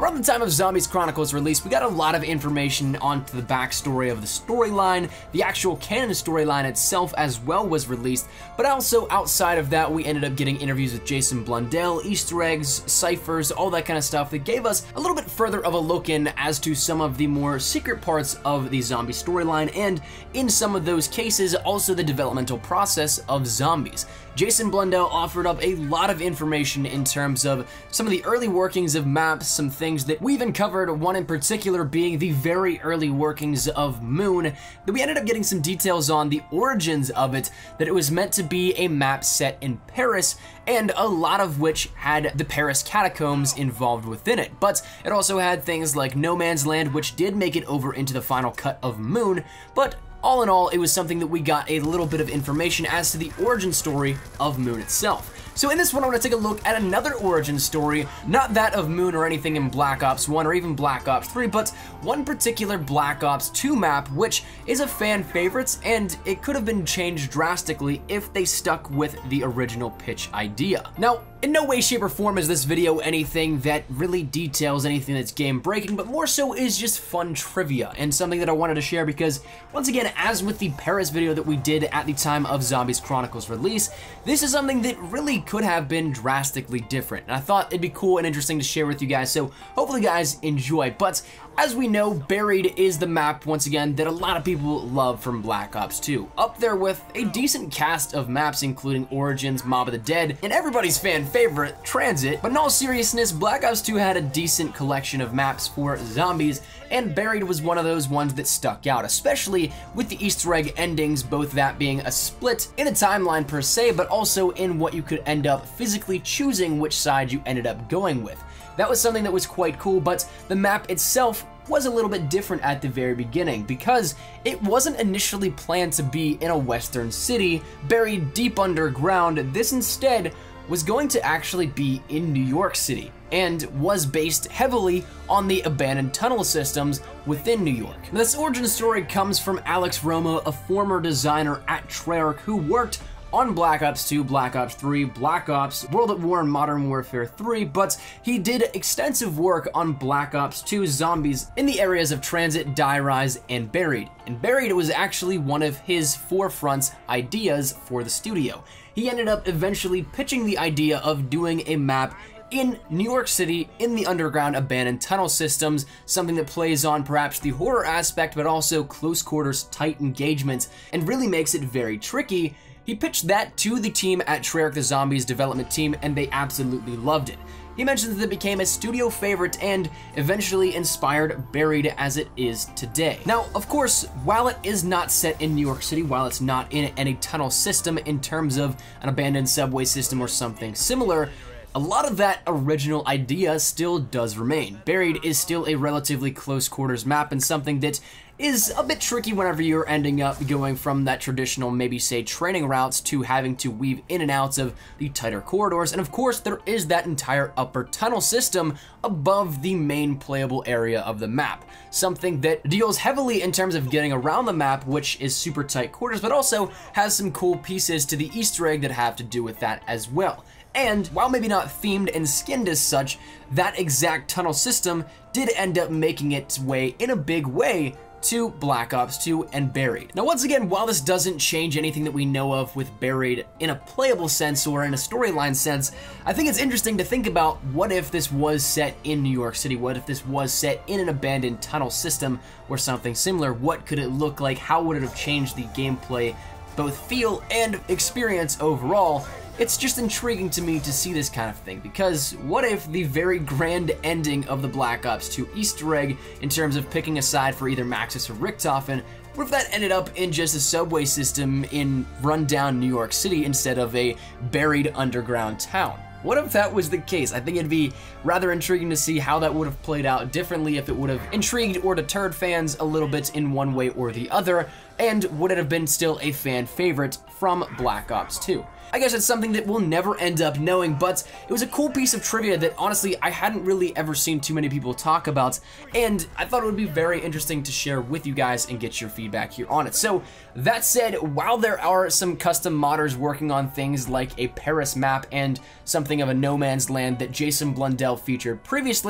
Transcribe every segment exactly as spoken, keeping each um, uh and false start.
Around the time of Zombies Chronicles release, we got a lot of information onto the backstory of the storyline. The actual canon storyline itself as well was released, but also outside of that, we ended up getting interviews with Jason Blundell, Easter eggs, ciphers, all that kind of stuff that gave us a little bit further of a look in as to some of the more secret parts of the zombie storyline, and in some of those cases, also the developmental process of zombies. Jason Blundell offered up a lot of information in terms of some of the early workings of maps, some things that we even covered, one in particular being the very early workings of Moon, that we ended up getting some details on the origins of it, that it was meant to be a map set in Paris, and a lot of which had the Paris catacombs involved within it. But it also had things like No Man's Land, which did make it over into the final cut of Moon, but all in all, it was something that we got a little bit of information as to the origin story of Moon itself. So in this one, I'm gonna take a look at another origin story, not that of Moon or anything in Black Ops one or even Black Ops three, but one particular Black Ops two map, which is a fan favorite, and it could have been changed drastically if they stuck with the original pitch idea. Now, in no way, shape, or form is this video anything that really details anything that's game breaking, but more so is just fun trivia and something that I wanted to share because, once again, as with the Paris video that we did at the time of Zombies Chronicles release, this is something that really could have been drastically different, and I thought it'd be cool and interesting to share with you guys, so hopefully you guys enjoy. But as we know, Buried is the map, once again, that a lot of people love from Black Ops two, up there with a decent cast of maps including Origins, Mob of the Dead, and everybody's fan favorite, Transit. But in all seriousness, Black Ops two had a decent collection of maps for zombies, and Buried was one of those ones that stuck out, especially with the Easter egg endings, both that being a split in a timeline per se, but also in what you could end up physically choosing which side you ended up going with. That was something that was quite cool, but the map itself was a little bit different at the very beginning because it wasn't initially planned to be in a western city buried deep underground. This instead was going to actually be in New York City and was based heavily on the abandoned tunnel systems within New York. This origin story comes from Alex Romo, a former designer at Treyarch who worked on Black Ops two, Black Ops three, Black Ops, World at War, and Modern Warfare three, but he did extensive work on Black Ops two Zombies in the areas of Transit, Die Rise, and Buried. And Buried was actually one of his forefront ideas for the studio. He ended up eventually pitching the idea of doing a map in New York City in the underground abandoned tunnel systems, something that plays on perhaps the horror aspect, but also close quarters, tight engagements, and really makes it very tricky. He pitched that to the team at Treyarch the Zombies development team, and they absolutely loved it. He mentions that it became a studio favorite and eventually inspired Buried as it is today. Now, of course, while it is not set in New York City, while it's not in any tunnel system in terms of an abandoned subway system or something similar, a lot of that original idea still does remain. Buried is still a relatively close quarters map and something that is a bit tricky whenever you're ending up going from that traditional, maybe say, training routes to having to weave in and out of the tighter corridors. And of course, there is that entire upper tunnel system above the main playable area of the map, something that deals heavily in terms of getting around the map, which is super tight quarters, but also has some cool pieces to the Easter egg that have to do with that as well. And while maybe not themed and skinned as such, that exact tunnel system did end up making its way in a big way to Black Ops two and Buried. Now, once again, while this doesn't change anything that we know of with Buried in a playable sense or in a storyline sense, I think it's interesting to think about what if this was set in New York City? What if this was set in an abandoned tunnel system or something similar? What could it look like? How would it have changed the gameplay, both feel and experience overall? It's just intriguing to me to see this kind of thing, because what if the very grand ending of the Black Ops two Easter egg, in terms of picking a side for either Maxis or Richtofen, what if that ended up in just a subway system in rundown New York City instead of a buried underground town? What if that was the case? I think it'd be rather intriguing to see how that would have played out differently, if it would have intrigued or deterred fans a little bit in one way or the other, and would it have been still a fan favorite from Black Ops two? I guess it's something that we'll never end up knowing, but it was a cool piece of trivia that honestly I hadn't really ever seen too many people talk about, and I thought it would be very interesting to share with you guys and get your feedback here on it. So that said, while there are some custom modders working on things like a Paris map and something of a No Man's Land that Jason Blundell featured previously,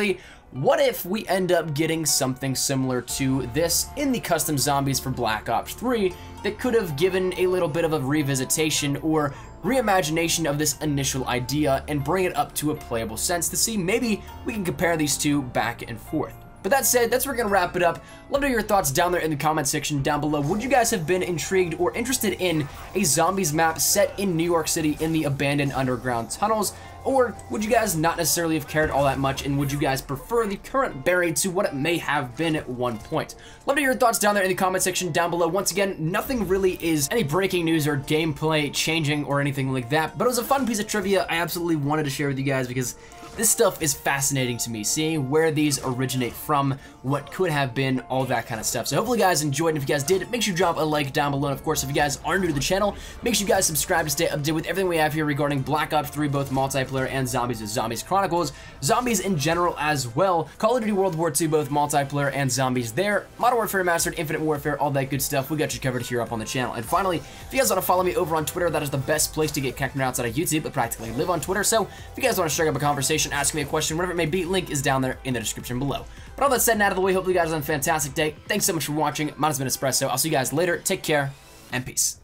what if we end up getting something similar to this in the custom zombies for Black Ops three that could have given a little bit of a revisitation or reimagination of this initial idea and bring it up to a playable sense to see maybe we can compare these two back and forth. But that said, that's where we're going to wrap it up. Love to hear your thoughts down there in the comment section down below. Would you guys have been intrigued or interested in a zombies map set in New York City in the abandoned underground tunnels? Or would you guys not necessarily have cared all that much, and would you guys prefer the current Barry to what it may have been at one point? Love to hear your thoughts down there in the comment section down below. Once again, nothing really is any breaking news or gameplay changing or anything like that, but it was a fun piece of trivia I absolutely wanted to share with you guys because this stuff is fascinating to me, seeing where these originate from, what could have been, all that kind of stuff. So hopefully you guys enjoyed, and if you guys did, make sure you drop a like down below. And of course, if you guys are new to the channel, make sure you guys subscribe to stay updated with everything we have here regarding Black Ops three, both multiplayer and Zombies with Zombies Chronicles, Zombies in general as well, Call of Duty World War two, both multiplayer and Zombies there, Modern Warfare Remastered, Infinite Warfare, all that good stuff. We got you covered here up on the channel. And finally, if you guys want to follow me over on Twitter, that is the best place to get connected outside of YouTube, but practically live on Twitter. So if you guys want to strike up a conversation, ask me a question, whatever it may be, link is down there in the description below. But all that said and out of the way, hopefully you guys have a fantastic day. Thanks so much for watching. Mine has been Espresso. I'll see you guys later. Take care, and peace.